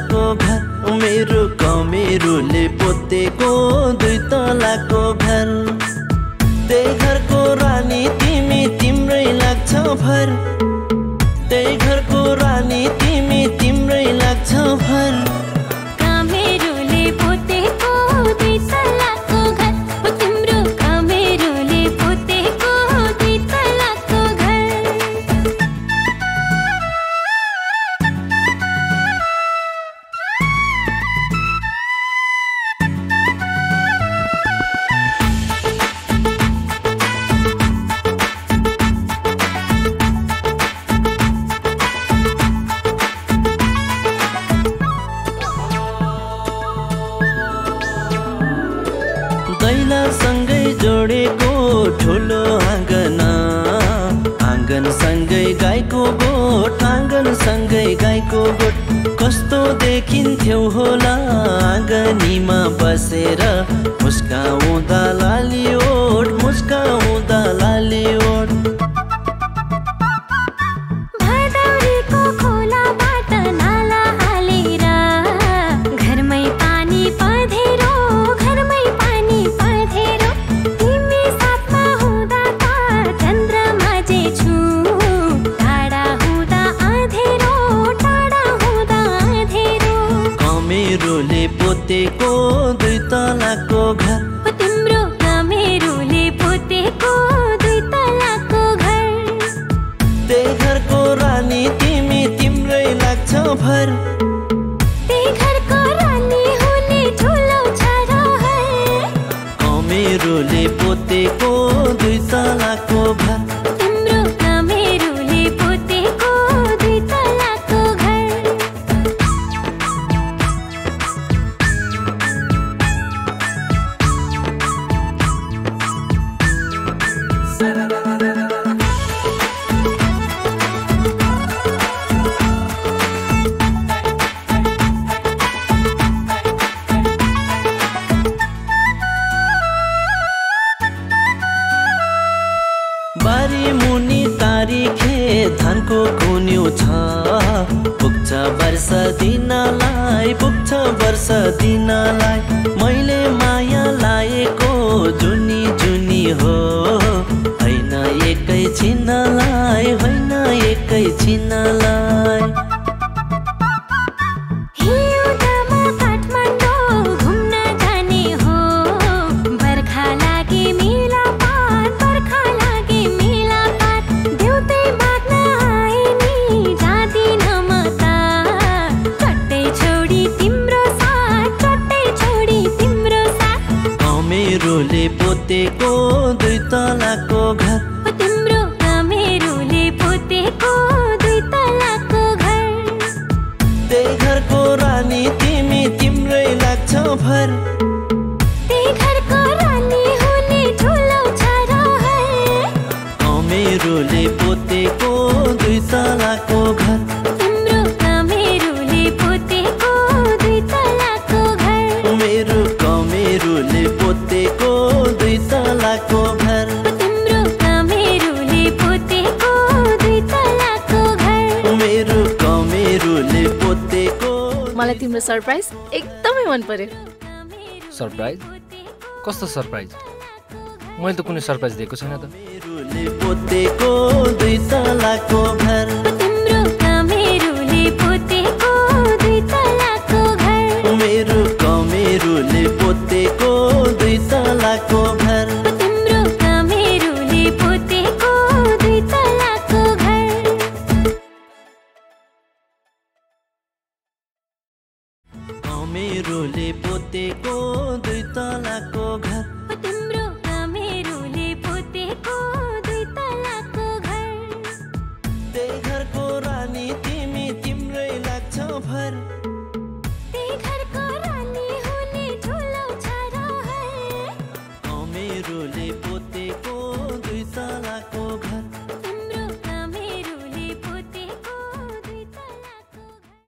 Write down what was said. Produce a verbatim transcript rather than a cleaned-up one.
तलाको घर मेरो कमेरोले पोतेको दुई तलाको घर त्यही घरको रानी तिमी तिम्रै लाग्छ भर त्यही घरको रानी तिमी तिम्रै लाग्छ भर कमेरोले पोतेको दुई तलाको घर तिम्रो कमेरोले पोतेको दुई तलाको घर दैलासँगै जोडेको ठुलो आँगन आँगनसँगै गाईको गोठ आँगनसँगै गाईको गोठ कस्तो देखिन्थ्यो होला आँगनीमा बसेर मुस्काउँदा लाली ओठ मुस्काउँदा लाली ओठ भदौरेको खोलाबाट नाला हालेर घरमै पानी पँधेरो घरमै पानी पँधेरो तिमी साथमा हुँदा त चन्द्रमा जे छु टाढा हुँदा अँधेरो टाढा हुँदा अँधेरो कमेरोले पोतेको दुई तलाको घर तिम्रो कमेरोले पोतेको दुई तलाको घर त्यही घरको रानी तिमी तिम्रै लाग्छ भर त्यही घरको रानी हुने ठुलो छ रहर कमेरोले पोतेको दुई तलाको घर तिम्रो कमेरोले पोतेको दुई तलाको घर बारी मुनि तारिखे धानको कुन्यु छ पुग्छ वर्ष दिनलाई पुग्छ वर्ष दिनलाई मैले माया लाएको जुनी जुनी हो होइन एकै छिनलाई होइन एकै छिनलाई हिउँदमा काठमाडौँ घुम्न जाने हो बर्खा लागे मेलापात बर्खा लागे मेलापात देउतै माग्न आए नि जाँदिन म त चट्टै छोडी तिम्रो साथ चट्टै छोडी तिम्रो साथ कमेरोले पोतेको दुई तलाको घर तिम्रो कमेरोले पोतेको दुई तलाको घर त्यही घरको रानी तिमी तिम्रै लाग्छ भर त्यही घरको रानी हुने ठुलो छ रहर कमेरोले पोतेको दुई तलाको घर तिम्रो कमेरोले पोतेको दुई तलाको घर मेरो कमेरोले पोतेको दुई तलाको घर तिम्रो कमेरोले पोतेको दुई तलाको घर मेरो कमेरोले पोतेको मलाई तिम्रो सरप्राइज एकदमै मन पर्यो सरप्राइज कस्तो सरप्राइज मैले त कुनै सरप्राइज दिएको छैन त कमेरोले पोतेको दुई तलाको घर तिम्रो कमेरोले पोतेको दुई तलाको घर मेरो कमेरोले पोतेको दुई तलाको घर तिम्रो कमेरोले पोतेको दुई तलाको घर कमेरोले पोतेको दुई तलाको घर तिम्रो कमेरोले पोतेको दुई तलाको घर त्यही घरको रानी तिमी तिम्रै लाग्छ भर